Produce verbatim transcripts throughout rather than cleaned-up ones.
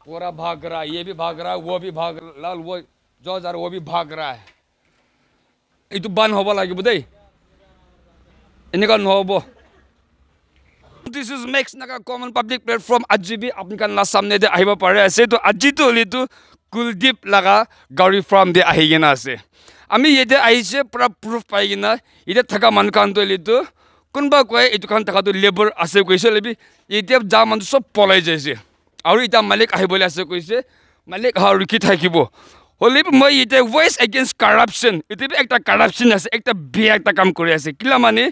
पूरा भाग रहा है, ये भी भाग रहा है, वो भी भाग लाल वो जो जा रहा वो भी भाग रहा है itu ban hoba lagi budai ini kan hobo this is makes naga common public platform aji bi apni kan la samne de ahiba pare ase to aji to li tu Kuldip laga Gauri farm de ahigena ase ami yede aise pura proof paigena ide thaka man kan to li tu kunba koi itu kan thaka to labor ase koise lebi ide ja man sob polai jaise aru ita malik ahibole ase koise malik ha riki thakibo Holy moi ite voice against corruption ite bi ekta corruption ase ekta bi ekta kam kori ase kila mane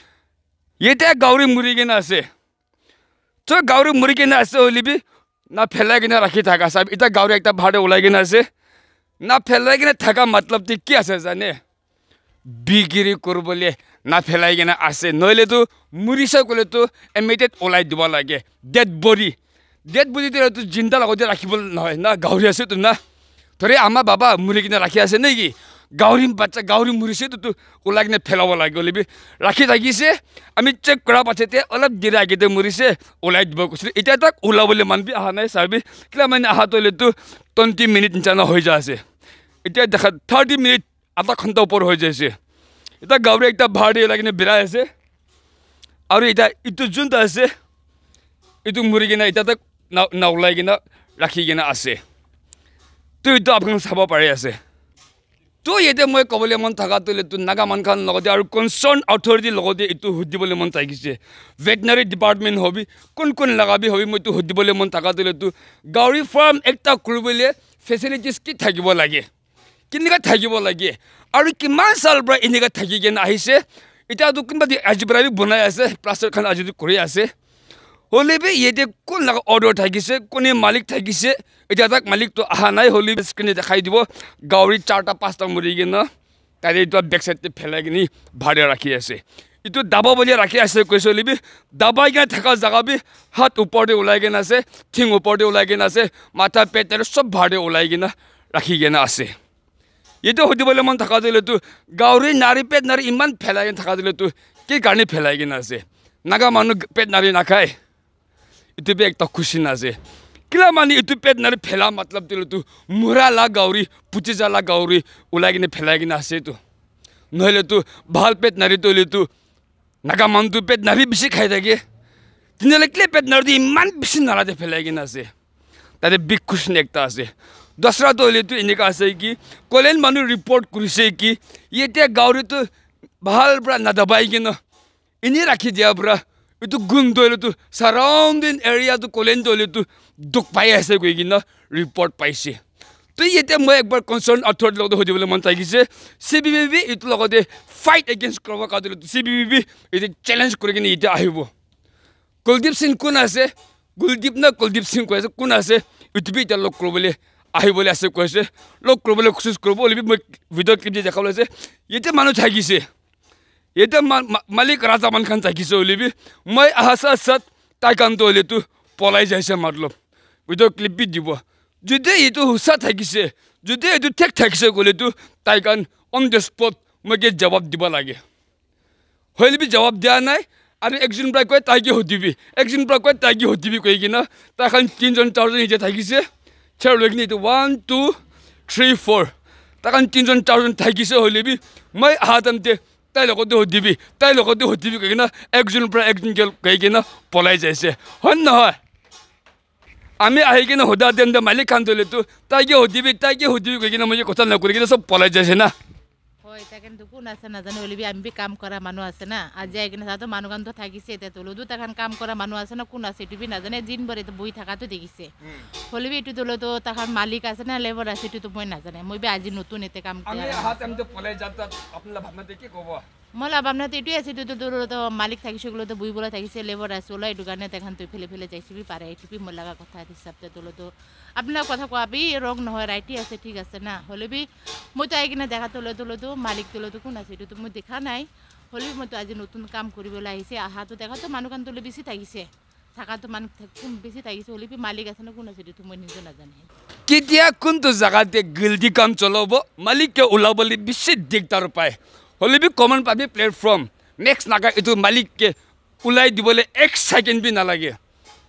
ite Gauri murigena ase to Gauri murigena ase holy bi na phelagena rakhi thaka sab ita Gauri ekta bhade ulagena ase na phelagena thaka matlab ti ki ase jane bigiri korbole na phelagena ase noile tu murisa kole tu immediate ulai diba lage dead body dead body te tu jinda lagode rakhibol noy na Gauri ase tu na Tori ama baba murigina rakhi ase negi Gauri bacha Gauri murise tu tu ulagine phelabo lage olibi rakhi thagise ami check kora pachete olap dira agete murise ulai dibo kusri eta tak ulabole man bi aha nai sabi kila mane aha tole tu twenty minute chana hoi jase eta dekha thirty minute ata khanta upor hoi jase eta Gauri ekta bhade lagine bira ase aru eta itu junta ase itu murigina eta tak na na ulagina rakhi gina ase Tu itu apkan sabo pare ase to yete moi kobole mon thaka tole tu naga man khan logode aru concerned authority logode itu hudibole mon tagise veterinary department hobi kun kun lagabi hobi moi tu hudibole mon thaka tole tu Gauri farm ekta kuribole facilities ki thakibo lage kinika thakibo lage aru kiman sal bra inika thakige na ahise eta tu kinba di ajibra bi bonai ase plaster khan ajidu kori ase Holy be yete kun laga order thagise kone malik thagise eta tak malik to aha nai holy screen dekhai dibo Gauri charta pasta murigena tare to back side te phelagini bhade rakhi ase itu daba bole rakhi ase koise holy be daba ga thaka jaga bi hat upor de ulai gena ase thing upor de ulai gena ase matha pet tere sob bhade ulai gena rakhi gena ase yeto hodi bole man thaka dile tu Gauri nari pet nari iman phelai gena thaka dile tu ki garni phelai gena ase naga manu pet nari nakhai itu be ekta khushi na ase kila mani itu pet nari phela matlab dile tu mura la Gauri puchi jala Gauri ulagine phelagina ase tu noile tu bhal pet nari to le tu naga man tu pet nari bisi khai dage tinele kle pet nari man bisi nala de phelagina ase tade big khushi ekta ase dosra to le tu inika ase ki kolen manu report kurise ki yete Gauri tu bhal bra na dabai gina ini rakhi dia bra itu gundole tu surrounding area tu kolen dole tu duk pai ase koi gina report paise to yete moi ekbar concern authority logode hodibole man tagise C B B B itu logode fight against kroba kadule tu C B B B ite challenge kori gina ite ahibo Kuldip Singh kun ase Kuldip na Kuldip Singh ko ase kun ase itu bi ite lok krobole ahibole ase ko ase lok krobole khusus krobo libi moi video clip je dekhawle ase yete manu thagise Yete Malik Raja man khan thakise olibi moi ahasa sat tai kan to le tu polai jaise matlab video clip bi dibo jude itu husa thakise jude itu tek thakise gole tu tai kan on the spot moge jawab diba lage hoile bi jawab dia nai aru ekjon bra koi tai ki hodibi ekjon bra koi tai ki hodibi koi gina ta khan tin jon char jon je thakise char logni tu one two three four ta kan tin jon char jon thakise hoile bi moi hatam te tai logode hodibi tai logode hodibi kagina ekjon pra ekjon gel kagina polai jaise hon na hoy ami ahigina hoda den de malik khan dole tu tai ge hodibi tai ge hodibi kagina mujhe kotha na kurigina sob polai jaise na hoy taken du kun ase na jane olibi ambi kam kora manu ase na aji agina sato manu kan to thagise ete tolo du takan kam kora manu ase na kun ase tibi na jane din bore to boi thaka to dekise holibi etu tolo to takan malik ase na labor ase tu to moi na jane moi be aji notun ete kam ami hat am to polai jata apna bhabna te ki kobo मला भावना तो एटुए আছে তো তো তো মালিক থাকিছে গুলো তো বুই বলা থাকিছে লেবার আছে ওলা এটু গানে দেখান তো ফেলে ফেলে যাইছি বি পারে এটুপি মোর লাগা কথা হিসাবতে তোলো তো আপনার কথা কবি রং নহয় রাইটি আছে ঠিক আছে না হলে বি মই তো আইকিনা দেখা তোলো তোলো তো মালিক তোলো তো কোন আছে এটু তো মই দেখা নাই হলে মই তো আজি নতুন কাম করিবলা আইছে আহা তো দেখা তো মানু কান তোলে বেশি থাকিছে থাকা তো মানু কোন বেশি থাকিছে হলে বি মালিক আছে না কোন আছে এটু তো মই নিজে না জানি কিতিয়া কোন তো জায়গাতে গিলদি কাম চলাবো মালিককে উলাবলি বেশি দিগদার পায় হলে বি কমন পাবি প্ল্যাটফর্ম নেক্সট নাগা itu মালিককে উলাই দিবলে এক সেকেন্ড বি না লাগে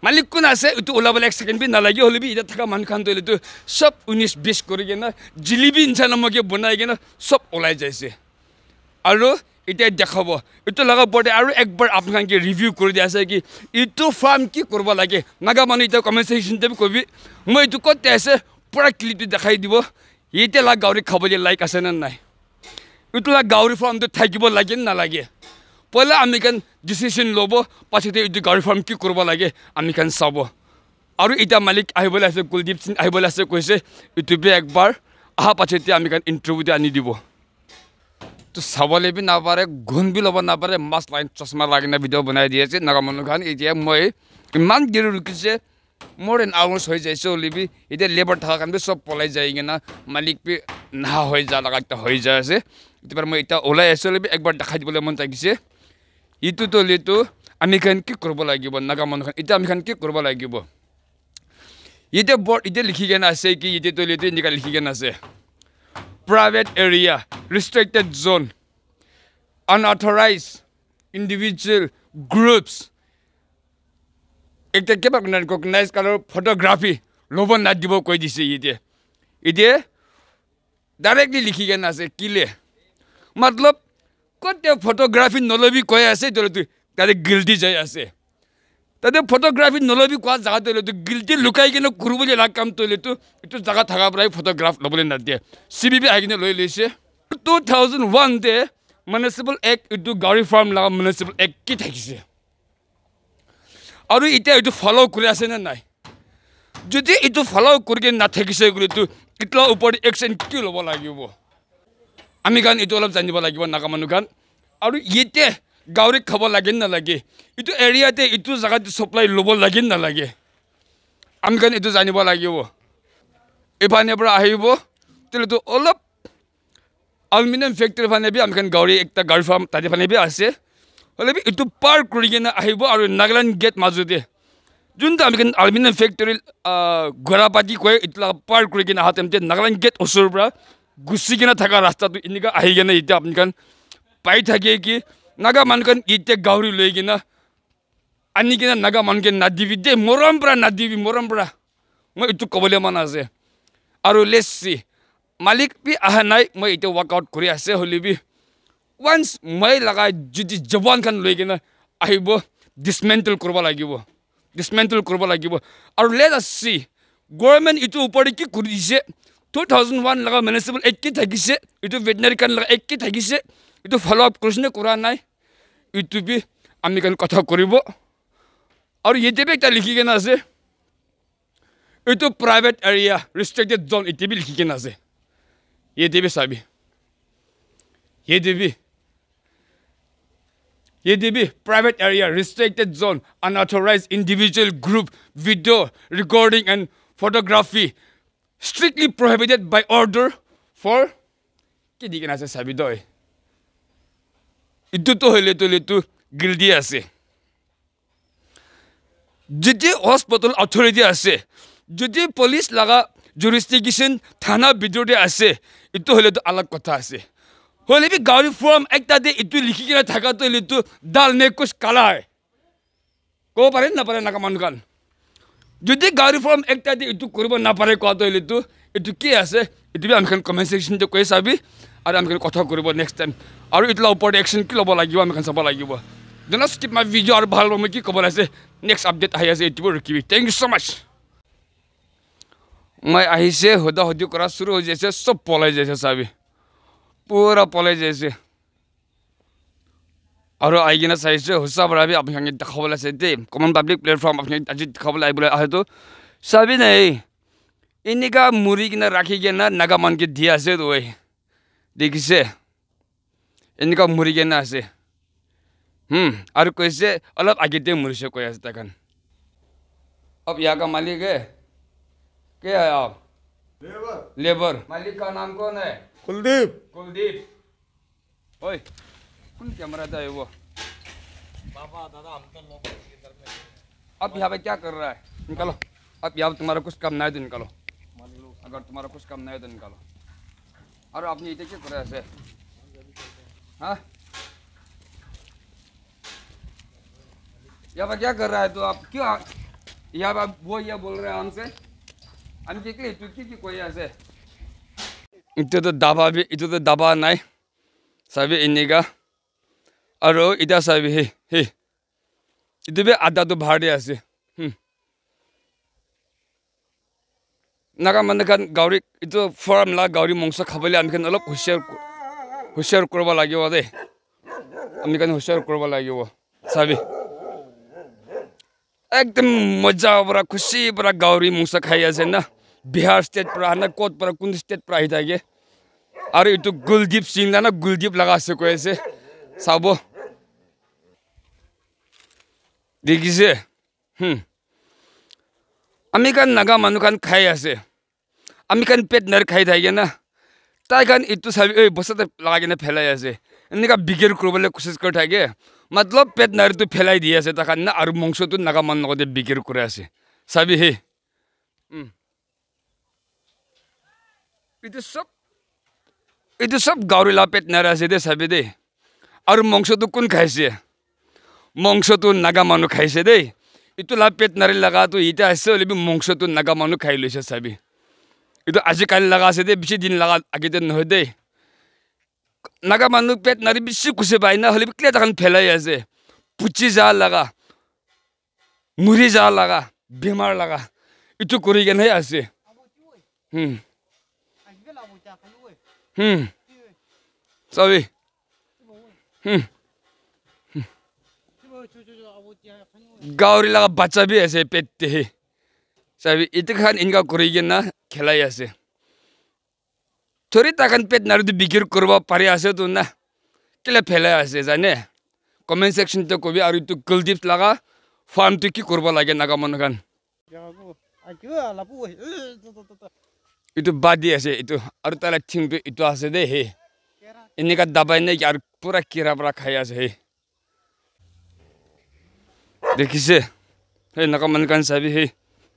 मालिक कोन আছে এটো ওলাবলে এক সেকেন্ড বি না লাগি হলিবি এটা থাকা মান খান তইলে তো সব উনিশ বিশ কৰি কেনা জিলিবি ইনসা নামকে বনাই কেনা সব ওলাই যাইছে আৰু এটা দেখাব এটো লাগা পড়ে আৰু একবার আপনাকে রিভিউ কৰি দি আছে কি এটো ফার্ম কি করব লাগে নাগা মানু এটা কমেন্ট সেকশন তে কবি মই এটো কতে আছে পুরা ক্লিপটি দেখাই দিব এটা লাগ গাউরি খাবলে লাইক আছে না নাই এটো লাগ গাউরি ফার্ম তো থাকিব লাগে না লাগে পয়লা আমি কান ডিসিশন লব পাছতে এটো গাউরি ফার্ম কি করব লাগে আমি কান চাব আৰু এটা মালিক আহিবলে আছে কুলদীপ সিং আহিবলে আছে কইছে এটো বে একবার আহা পাছতে আমি কান ইন্টারভিউ দি আনি দিব তো চাবলে বি না পারে গুণ বি লব না পারে মাছ লাইন চশমা লাগিনা ভিডিও বনাই দি আছে নাগা মানু খান এতিয়া মই ইমান গিৰ রুকিছে মোর এন আউন্স হৈ যাইছে লিবি এটা লেবার থাকা কান সব পলাই যায়গে না মালিক বি না হৈ যা লাগাটা হৈ যায় আছে এবার মই এটা ওলাই আছে লিবি একবার দেখাই দিবলে মন লাগিছে ইটো তো লিটো আমি খান কি করব লাগিব নাগা মানু খান এটা আমি খান কি করব লাগিব এটা বোর্ড এটা লিখি কেন আছে কি এটা তো লিটো নিকা লিখি কেন আছে private area restricted zone unauthorized individual groups একটা কে বাক নার রিকগনাইজ কালার ফটোগ্রাফি লোবন না দিব কই দিছে ইতে ইতে ডাইরেক্টলি লিখি কেন আছে কিলে मतलब কতে ফটোগ্রাফি নলবি কই আছে তোর তুই তারে গিল্টি যাই আছে তাতে ফটোগ্রাফি নলবি কোয়া জায়গা তলে তো গিল্টি লুকাই কেন করবলে লাগ কাম তলে তো একটু জায়গা থাকা প্রায় ফটোগ্রাফ লবলে না দিয়ে সিবিবি আইনে লই লইছে two thousand one তে মিউনিসিপাল অ্যাক্ট ইটো গাড়ি ফার্ম লাগা মিউনিসিপাল অ্যাক্ট কি থাকিছে আৰু এটা ইটো ফলো কৰি আছে না নাই যদি ইটো ফলো কৰি না থাকিছে গুলি তো ইতলা ওপৰ একশন কি লব লাগিব আমি গান ইটো অলপ জানিব লাগিব নাগা মানু গান আৰু ইতে গাউরি খাব লাগে না লাগে ইটো এরিয়াতে ইটো জায়গাতে সাপ্লাই লব লাগে না লাগে আমি কান ইটো জানিব লাগিব এফানে পৰা আহিব তেলে তো অলপ অ্যালুমিনিয়াম ফ্যাক্টরি ফানে বি আমি কান গাউরি একটা গাড়ি ফার্ম তাতে ফানে বি আছে হলে বি ইটো পার কৰি কেনে আহিব আৰু নাগাল্যান্ড গেট মাজতে যোনটো আমি কান অ্যালুমিনিয়াম ফ্যাক্টরি ঘোৰাপাতি কয় ইটলা পার কৰি কেনে হাতেমতে নাগাল্যান্ড গেট ওচৰৰ পৰা গুছি কেনে থাকা ৰাস্তাটো ইনিকা আহি কেনে ইটা আপুনি কান পাই থাকে কি naga mankan ite gauri legi na ani kena naga mankan nadibi de morombra nadibi morombra mo itu kobole manase aru let's see malik bi ahanai mo ite workout kori ase holibi once mai laga judi jawan kan legi na ahibo dismantle korba lagibo dismantle korba lagibo aru let us see government itu upori ki kurise two thousand one laga municipal act ki thagise itu veterinary kan laga act ki thagise itu follow up krishna kora nai itu bi ami kan কথা করিব আর এতে একটা লিখি কেন আছে itu private area restricted zone এতে বি লিখি কেন আছে এতে বি সাবি এতে বি এতে বি private area restricted zone unauthorized individual group video recording and photography strictly prohibited by order for কি দিকে আছে সাবি দয় itu to hole to letu gildi ase jodi hospital authority ase jodi police laga jurisdiction thana bidode ase itu hole to alag kotha ase hole bi gauri form ekta de itu likhi kena thaka to letu dal me kuch kala hai ko pare na pare na kaman kan jodi gauri form ekta de itu koribo na pare ko to letu itu ki ase itu bi am kan comment section te koi sabi আর আমি কথা করিব next time আর ইতলা উপর action কি লব লাগিব আমি কান চাব লাগিব ডোন্ট স্কিপ মাই ভিডিও আর ভাল মই কি কবল আছে নেক্সট আপডেট আহি আছে ইউটিউবৰ ৰকিবি থ্যাংক ইউ সো মাচ মই আহিছে হদা হদি কৰা শুরু হৈ যাইছে সব পলাই যাইছে সাবি পুরা পলাই যাইছে আৰু আইগিনা চাইছে হুসা বৰাবি আপুনি সঙ্গে দেখাবল আছে দে কমন পাবলিক প্ল্যাটফর্ম আপুনি আজি দেখাবল আইবলে আহেতো সাবি নাই ইনিকা মুৰি কিনা ৰাখি কিনা নাগা মানকে দি আছে দই देखिसे इनका मुरी के ना से हम्म और कैसे अलग आगे ते मुरी से कोई ऐसा तकन अब यहाँ का मालिक है क्या है आप लेबर लेबर मालिक का नाम कौन है कुलदीप कुलदीप ओए कौन कैमरा था वो बाबा दादा हम तो लोग इधर में अब यहाँ पे क्या कर रहा है निकालो अब यहाँ तुम्हारा कुछ काम नहीं है तो निकालो अगर तुम्हारा कुछ काम नहीं है तो निकालो और आपने इधर क्या कर रहा है हाँ यहाँ पर क्या कर रहा है तो आप क्यों यहाँ पर वो ये बोल रहे हैं हमसे हम क्या क्या तू क्या क्या कोई ऐसे इतना तो दबा भी इतना तो दबा नहीं सभी इन्हीं का और इधर सभी है है इधर भी आधा तो भाड़े ऐसे नागा मन kan gauri itu forum la gauri mongso khabali ami kan olop hushar hushar korba lagibo de ami kan hushar korba lagibo sabi ekdam moja pura khushi pura gauri mongso khai ase na Bihar state pura na kot pura kun state pura hita ge aru itu Guldip Singh la na Guldip laga ase ko ase sabo dekise hm ami kan naga manu kan khai ase আমি kan pet nar khai thai na tai kan itu sabi oi bosate lage na phelai ase enika bigir kurbole koshis kar thage matlab pet nar tu phelai di ase ta kan na aru mongso tu naga man nogode bigir kure ase sabi he hm itu sab itu sab gauri la pet nar ase de sabi de aru mongso tu kun khaise mongso tu naga manu khaise de itu la pet nar laga tu ita ase lebi mongso tu naga manu khai loise sabi itu aji kali laga se de bishi din laga agite no de naga manu pet nari bishi kuse bai na holi bikle takan phelai ase puchi ja laga muri ja laga bimar laga itu kuri gen hai ase hm hm sabi hm gauri laga bacha bhi ase pet te sabi itu kan inga kuri gen na khelai ase thori takan pet naru du bigir korba pare ase tu na kile phelai ase jane comment section te kobi aru tu Guldip laga farm tu ki korba lage naga man kan itu badi ase itu aru tala thing tu itu ase de he inni ka dabai ne aru pura kira pura khai ase he dekise he naga man kan sabi he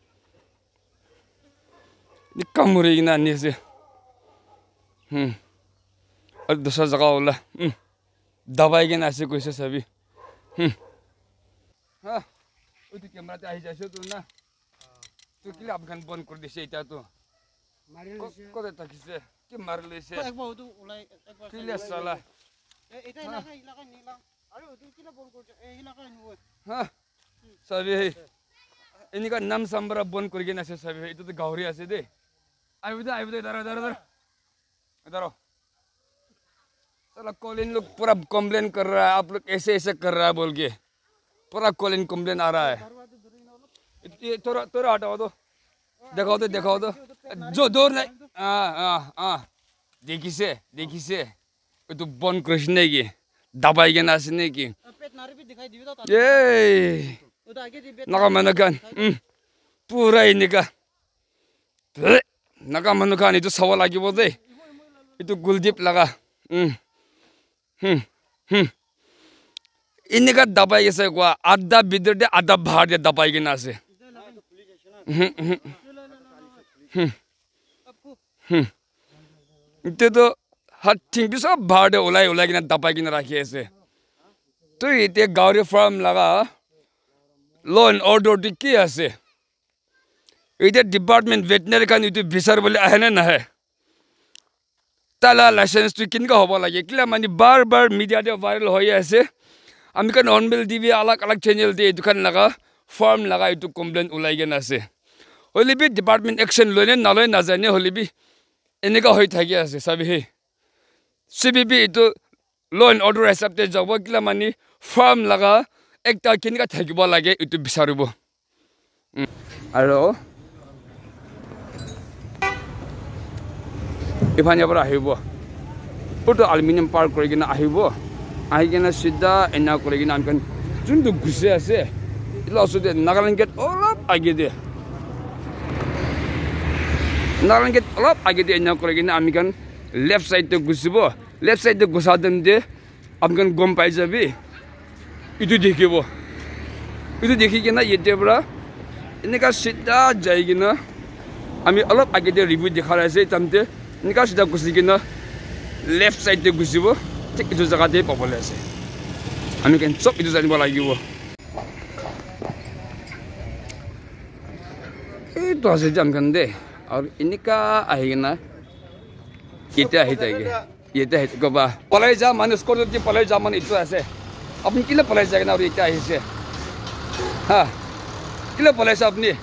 ni kamuri na ni se hm और दूसरा जगह वाला hm दवाई के नासे कोई से सभी hm हाँ वो तो कैमरा ते आई जाए तो ना तो किले आप गन बंद कर दिसे इतना तो को को देता किसे कि मार ले से एक बार तो उलाई एक बार किले साला ए इटा इलाका इलाका नीला अरे वो तो किले बंद कर ए इलाका नु हाँ सभी इनका नाम संबरा बंद करके नासे सभी इतो तो गावरी आसे दे आइए इधर आइए इधर इधर इधर इधर आओ साला कॉलिन लोग पूरा कंप्लेन कर रहा है आप लोग ऐसे ऐसे कर रहा है बोल के पूरा कॉलिन कंप्लेन आ रहा है ये थोड़ा थोड़ा हटाओ तो दिखाओ तो दिखाओ तो जो दूर नहीं हाँ हाँ हाँ देखी से देखी से तो बन कृष्ण की दबाई के नाच नहीं की ये नका मनकान पूरा इनका naga manukan itu sawal lagi bodoh itu Guldip laga hmm hmm hmm ini kan dapai kese gua ada bidur de ada bahar de dapai ke nase hmm hmm hmm hmm itu tuh hati bisa bahar de ulai ulai kena dapai kena rakhi ase tuh itu gauri farm laga law and order dikki ase इधर department veterinary का नीति विसर बोले आहने ना है ताला licence तो किन का होगा लगे किला मानी बार बार मीडिया दे वायरल हो या ऐसे अमेरिकन ऑनबिल टीवी अलग अलग चैनल दे दुकान लगा फॉर्म लगा इतु कंप्लेंट उलाइगे ना से होली भी डिपार्टमेंट एक्शन लोने ना लोने ना जाने होली भी इनका होई था क्या ऐसे सभी है सीबीबी इतु लॉ एंड ऑर्डर ऐसा ते जब किला मानी फॉर्म लगा एक ता किन का था क्या लगे इतु विसरबो हेलो इफानिया पर आहिबो उतो एल्युमिनियम पार्क करिगिना आहिबो आहिगिना सिधा एना करिगिना आमकन जुन्दु गुसे आसे इलासो दे नागालैंड गेट अलप आगे दे नागालैंड गेट अलप आगे दे एना करिगिना आमकन लेफ्ट साइड ते गुसिबो लेफ्ट साइड ते गुसादम दे आमकन गम पाइ जाबि इतु देखिबो इतु देखिगिना येतेब्रा इनका सिधा जाइगिना आमी अलप आगे दे रिव्यू देखा रहे तमते इनका सीधा घुसी ना लेफ्ट साइड दे घुसिबो ठीक इतो जगह दे पाबले आसे आमी केन सब इतो जानिबो লাগিব तो हसे जम कंदे और इनका आएगा ना ये तो है ताकि ये तो है तो बा पलाई जा माने स्कोर तो पलाई जा माने इतना ऐसे अपनी किले पलाई जाएगा ना और ये क्या है इसे हाँ किले पलाई से अपनी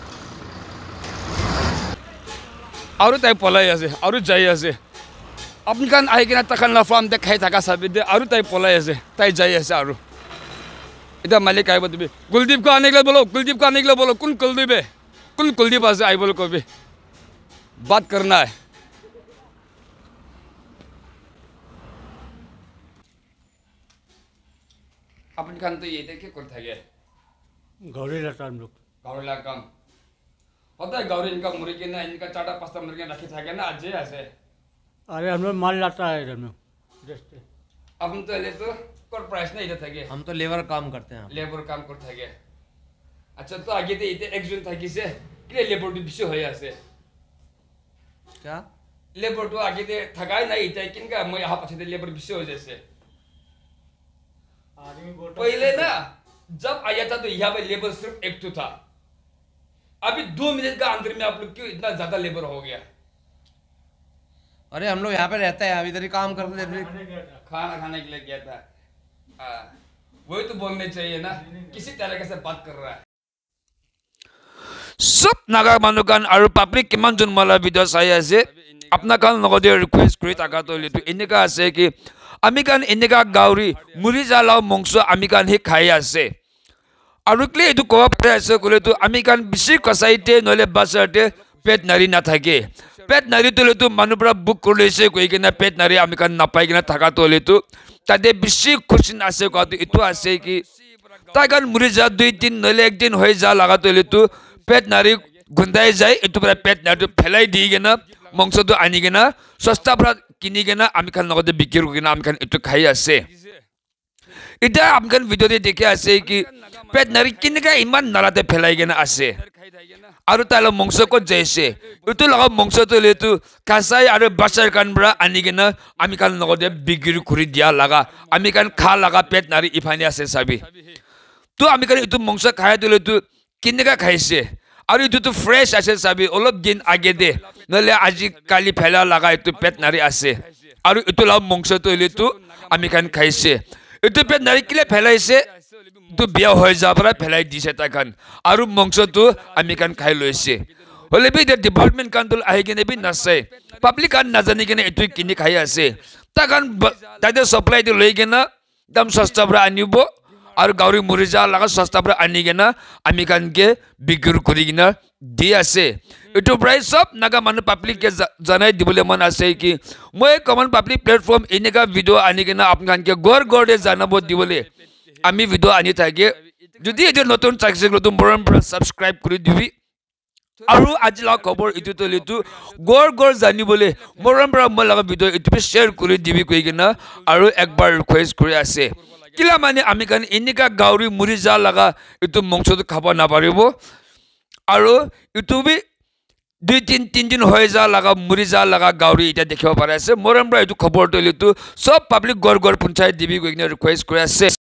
और ताई पलाई ऐसे और जाए ऐसे अपनी कान आएगा ना तकन लाफ्राम देखाई था का सब दे और ताई पलाई ऐसे ताई जाए ऐसे और इधर मालिक आए बोल कुलदीप को आने के लिए बोलो कुलदीप को आने के लिए बोलो कौन कुलदीप है कौन कुलदीप ऐसे आए बोलो को भी बात करना है अपन खान तो ये देखे करता है गौरी लता हम लोग गौरी ला काम होता है गौरी इनका मुर्गी ना इनका चाटा पास्ता मुर्गी रखे था ना आज ऐसे अरे हम लोग माल लाता है हम लोग अपन तो ले तो कोई प्राइस नहीं देता है हम तो लेबर काम करते हैं लेबर काम करता है अच्छा तो आगे तो इतने एक जून था किसे किले लेबर तो बिशो है ऐसे क्या लेबर तो आगे तो थकाई नहीं था किनका मैं यहाँ पछे लेबर बिशो हो जैसे पहले ना जब आया था तो यहाँ पे लेबर सिर्फ एक तो था अभी दो मिनट का अंदर में आप लोग क्यों इतना ज्यादा लेबर हो गया अरे हम लोग यहाँ पे रहते हैं अभी इधर ही काम करते थे खाना खाने के लिए गया था आ, वही तो बोलने चाहिए ना किसी तरह से बात कर रहा है सब नागा मानुकान और पब्लिक किमान जोन माला वीडियो साया से अपना कान नगदे रिक्वेस्ट करी ताका तो लेतो इनका আছে कि আমি কান এনেকা গাউরি মুৰি জালাও মংস আমি কান হে খাই আছে আৰু ক্লে এটো কোৱা পাৰে আছে কলে তো আমি কান বেছি কসাইতে নলে বাছাতে পেট নাৰি না থাকে পেট নাৰি তলে তো মানুহ পৰা বুক কৰিছে কৈ কিনা পেট নাৰি আমি কান নাপাই কিনা থাকা তলে তো তাতে বেছি খুশি আছে কোৱা এটো আছে কি তা কান মুৰি যা দুই দিন নলে একদিন হৈ যা লাগা তলে তো পেট নাৰি গুন্দাই যায় এটো পৰা পেট নাৰি ফেলাই দি কিনা মংসটো আনি কিনা সস্তা পৰা কিনি কিনা আমি খান লগতে বিক্ৰী কিনা আমি খান এটো খাই আছে এটা আমি খান ভিডিঅ'তে দেখি আছে কি পেট নাৰি কিনকা ইমান নালাতে ফেলাই কিনা আছে আৰু তালে মংস কত যাইছে এটো লগা মংসটো লেটো কাছাই আৰু বাছাৰ কানবৰা আনি কিনা আমি খান লগতে বিক্ৰী কৰি দিয়া লাগা আমি খান খা লাগা পেট নাৰি ইফানি আছে চাবি তো আমি খান এটো মংস খাই দিলে তো কিনকা খাইছে আৰু এটো তো ফ্ৰেছ আছে চাবি অলপ দিন আগে দে নলে আজি কালি ফেলা লাগা এটো পেট নাৰি আছে আৰু এটো লাভ মংসটো লেটো আমি খান খাইছে এটো পেট নাৰি কিলে ফেলাইছে তো বিয়া হৈ যা পৰা ফেলাই দিছে তাকান আৰু মংসটো আমি খান খাই লৈছে হলে বি ডিপাৰ্টমেন্ট কান্টল আহি কিনে বি নাছে পাব্লিক কান নাজানি কিনে এটো কিনি খাই আছে তাকান তাতে সাপ্লাই দি লৈ কিনা দাম সস্তা পৰা আনিব और गाउरी मुरिजा लगा सस्ता पर आनी के ना आमी कान के बिक्री करी किना दी आसे इटो प्राइस सब नागा मानु पब्लिक के जनाई दिबले मन आसे कि मैं कमन पब्लिक प्लेटफॉर्म इनेका वीडियो आनी के ना आपन कान के गोर गोर जानाबो दिबले आमी वीडियो आनी थाके যদি এটো নতুন চাইছে তো মৰম পৰা সাবস্ক্রাইব কৰি দিবি আৰু আজি লা খবৰ ইটো তো লিটো গোৰ গোৰ জানিবলে মৰম পৰা মই লগা ভিডিও ইটো শেয়াৰ কৰি দিবি কৈ কিনা আৰু একবাৰ ৰিকুৱেষ্ট কৰি আছে কিলা মানে আমি কান এনেকা গাউৰি মুৰি যা লাগা ইটো মংসটো খাব না পাৰিব আৰু ইউটিউবে দুই তিন তিন দিন হৈ যা লাগা মুৰি যা লাগা গাউৰি এটা দেখিব পাৰে আছে মৰম পৰা ইটো খবৰ তো লিটো সব পাব্লিক গৰ গৰ পঞ্চায়ত দিবি কৈ কিনা ৰিকুৱেষ্ট কৰি আছে।